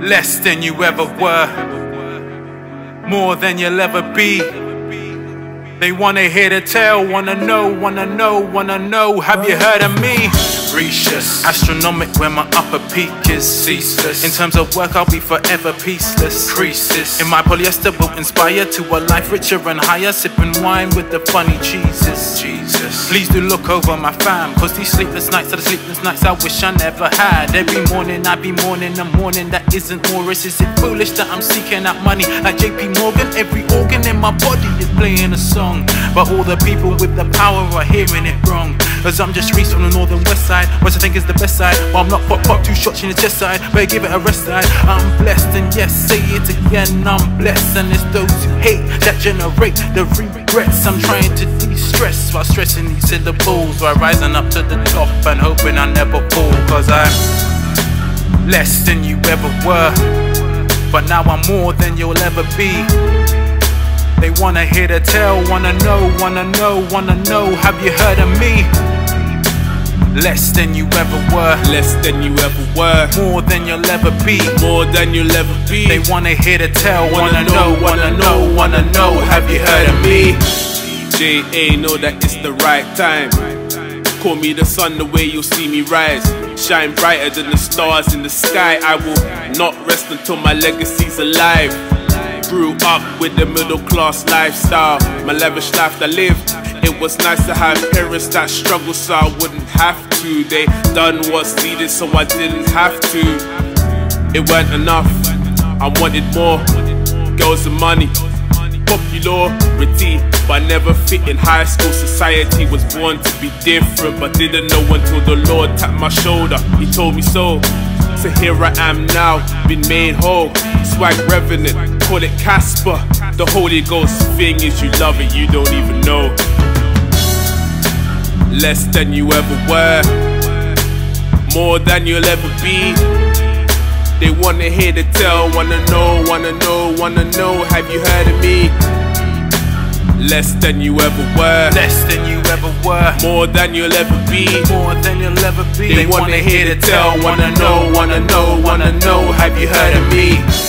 Less than you ever were, more than you'll ever be. They wanna hear the tale, wanna know, have you heard of me? Precious, astronomic where my upper peak is ceaseless. In terms of work I'll be forever peaceless. Creases in my polyester will inspire to a life richer and higher. Sipping wine with the funny cheeses. Jesus, please do look over my fam, cause these sleepless nights are the sleepless nights I wish I never had. Every morning I be mourning a morning that isn't Morris. Is it foolish that I'm seeking out money like JP Morgan? Every organ in my body is playing a song, but all the people with the power are hearing it wrong. Cause I'm just Reese from the northern west side, which I think is the best side. But I'm not pop 2 shots in the chest side, better give it a rest side. I'm blessed, and yes, say it again, I'm blessed. And it's those who hate that generate the regrets. I'm trying to de-stress while stressing these syllables, while rising up to the top and hoping I never fall. Cause I'm less than you ever were, but now I'm more than you'll ever be. They wanna hear the tale, wanna know, have you heard of me? Less than you ever were, less than you ever were, more than you'll ever be, more than you'll ever be. They wanna hear the tale, wanna know, have you heard of me? J.A. know that it's the right time. Call me the sun, the way you'll see me rise. Shine brighter than the stars in the sky. I will not rest until my legacy's alive. Grew up with the middle class lifestyle, my lavish life that I lived. It was nice to have parents that struggled so I wouldn't have to. They done what's needed so I didn't have to. It weren't enough, I wanted more. Girls and money, popularity, but I never fit in high school. Society was born to be different, but didn't know until the Lord tapped my shoulder. He told me so. So here I am now, been made whole. Swag revenant, call it Casper. The Holy Ghost thing is you love it, you don't even know. Less than you ever were, more than you'll ever be. They wanna hear the tale, wanna know, have you heard of me? Less than you ever were, less than you ever were, more than you'll ever be, more than you'll ever be. They wanna hear the tale, wanna know, have you heard of me?